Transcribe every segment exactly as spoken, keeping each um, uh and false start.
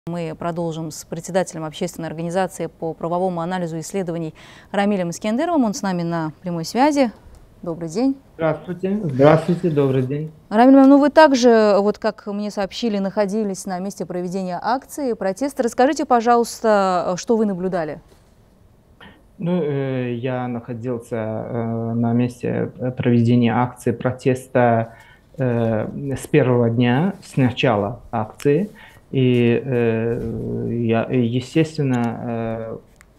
Мы продолжим с председателем общественной организации по правовому анализу исследований Рамилем Искендеровым. Он с нами на прямой связи. Добрый день. Здравствуйте. Здравствуйте, добрый день. Рамиль, ну вы также, вот как мне сообщили, находились на месте проведения акции протеста. Расскажите, пожалуйста, что вы наблюдали? Ну, э, я находился э, на месте проведения акции протеста э, с первого дня, с начала акции. И, э, я, естественно,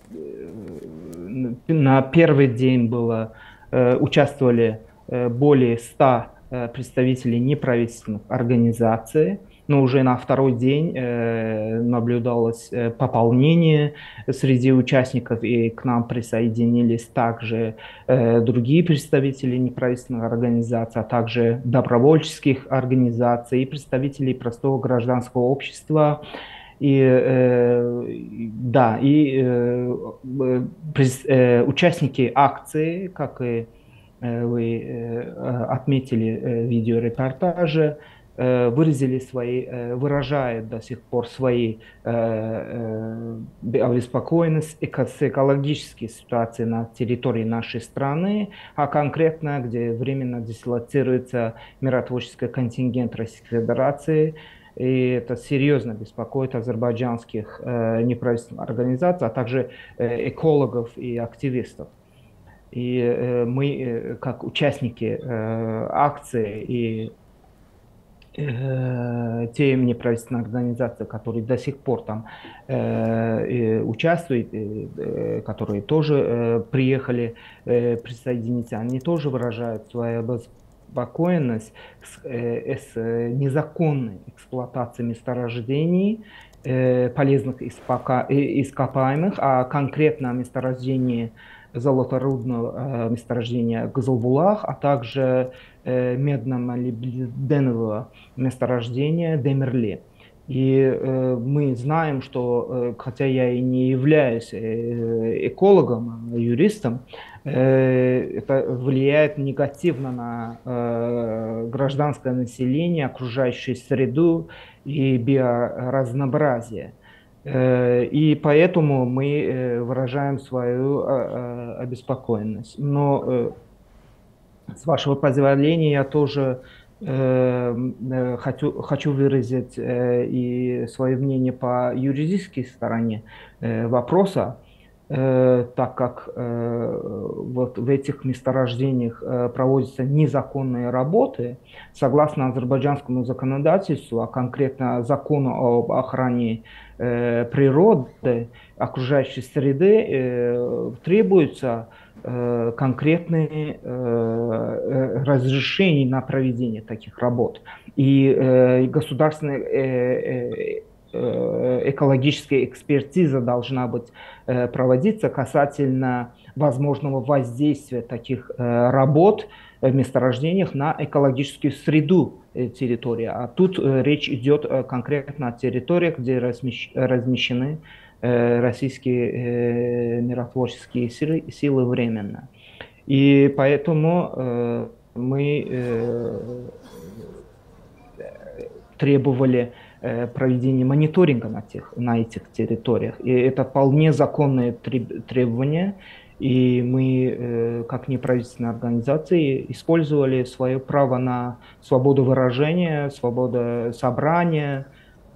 э, на первый день было, э, участвовали э, более ста э, представителей неправительственных организаций. Но уже на второй день э, наблюдалось э, пополнение среди участников, и к нам присоединились также э, другие представители неправительственных организаций, а также добровольческих организаций и представителей простого гражданского общества. И э, да, и э, э, участники акции, как и э, вы э, отметили э, в видеорепортаже, э, выразили свои, э, выражают до сих пор свои э, э, обеспокоенность эко с экологической ситуацией на территории нашей страны, а конкретно, где временно дислоцируется миротворческий контингент Российской Федерации. И это серьезно беспокоит азербайджанских э, неправительственных организаций, а также э, экологов и активистов. И э, мы, э, как участники э, акции и э, те неправительственные организации, которые до сих пор там э, участвуют, э, которые тоже э, приехали э, присоединиться, они тоже выражают свою обеспокоенность с, э, с незаконной эксплуатацией месторождений э, полезных ископаемых, а конкретно месторождение золоторудного э, месторождения Кызылбулах, а также э, медно-молибденового месторождения Демирли. И э, мы знаем, что, э, хотя я и не являюсь э, экологом, а юристом, э, это влияет негативно на э, гражданское население, окружающую среду и биоразнообразие. И поэтому мы выражаем свою обеспокоенность. Но, с вашего позволения, я тоже хочу, хочу выразить и свое мнение по юридической стороне вопроса, так как вот в этих месторождениях проводятся незаконные работы, согласно азербайджанскому законодательству, а конкретно закону об охране природы, окружающей среды, требуются конкретные разрешения на проведение таких работ. И государственные экологическая экспертиза должна быть э, проводиться касательно возможного воздействия таких э, работ в месторождениях на экологическую среду э, территории. А тут э, речь идет э, конкретно о территориях, где размещ, размещены э, российские э, миротворческие силы, силы временно. И поэтому э, мы э, требовали проведения мониторинга на, тех, на этих территориях. И это вполне законные требования. И мы, как неправительственные организации, использовали свое право на свободу выражения, свободу собрания.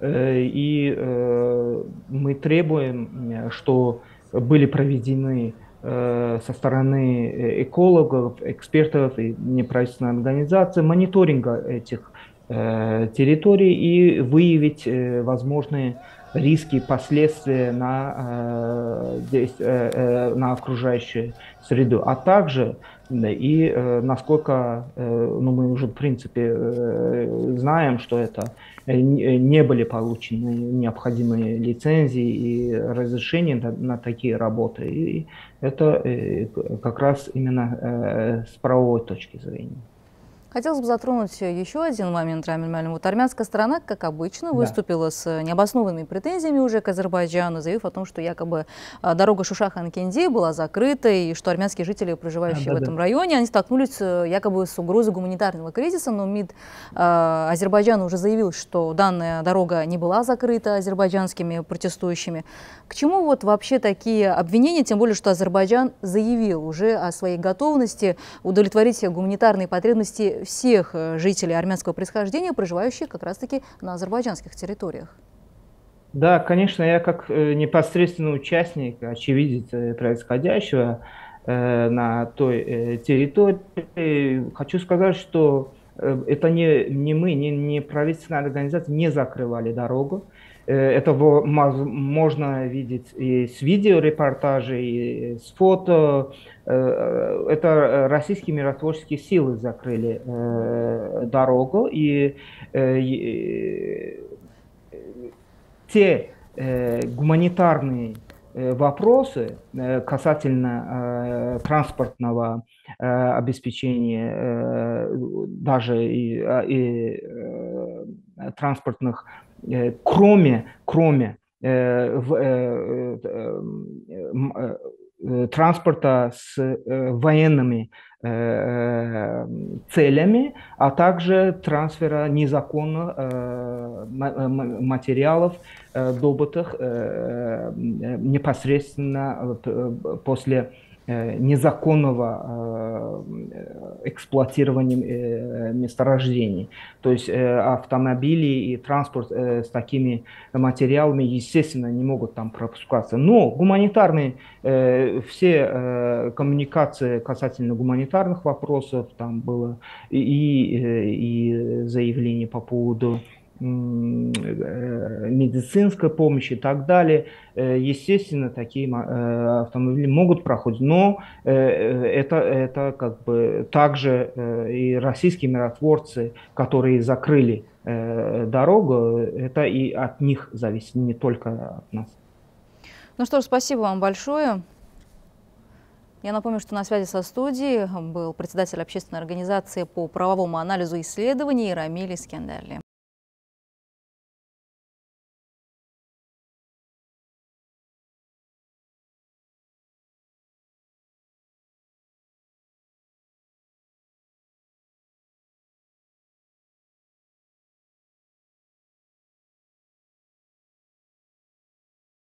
И мы требуем, что были проведены со стороны экологов, экспертов и неправительственных организаций мониторинга этих территории и выявить возможные риски, последствия на, на окружающую среду, а также и насколько, ну, мы уже в принципе знаем, что это не были получены необходимые лицензии и разрешения на, на такие работы, и это как раз именно с правовой точки зрения. Хотелось бы затронуть еще один момент, Рамиль Маалим. Вот армянская сторона, как обычно, да. выступила с необоснованными претензиями уже к Азербайджану, заявив о том, что якобы дорога Шушахан-Кенди была закрыта, и что армянские жители, проживающие а, да, в этом да. районе, они столкнулись якобы с угрозой гуманитарного кризиса, но МИД э, Азербайджана уже заявил, что данная дорога не была закрыта азербайджанскими протестующими. К чему вот вообще такие обвинения, тем более, что Азербайджан заявил уже о своей готовности удовлетворить гуманитарные потребности всех жителей армянского происхождения, проживающих как раз-таки на азербайджанских территориях? Да, конечно, я как непосредственный участник, очевидец происходящего э, на той э, территории, хочу сказать, что э, это не, не мы, не, не правительственная организация не закрывали дорогу. Это можно видеть и с видеорепортажей, и с фото. Это российские миротворческие силы закрыли дорогу. И те гуманитарные вопросы касательно транспортного обеспечения, даже и, и транспортных, кроме, кроме э, в, э, э, э, транспорта с э, военными э, целями, а также трансфера незаконно э, материалов, э, добытых э, непосредственно после незаконного эксплуатирования месторождений. То есть автомобили и транспорт с такими материалами, естественно, не могут там пропускаться. Но гуманитарные, все коммуникации касательно гуманитарных вопросов, там было и, и заявление по поводу медицинской помощи и так далее. Естественно, такие автомобили могут проходить, но это, это как бы также и российские миротворцы, которые закрыли дорогу, это и от них зависит, не только от нас. Ну что ж, спасибо вам большое. Я напомню, что на связи со студией был председатель общественной организации по правовому анализу исследований Рамиль Искендерли.